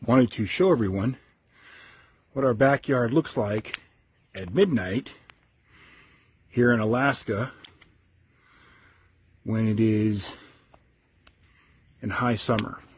wanted to show everyone what our backyard looks like at midnight here in Alaska when it is in high summer.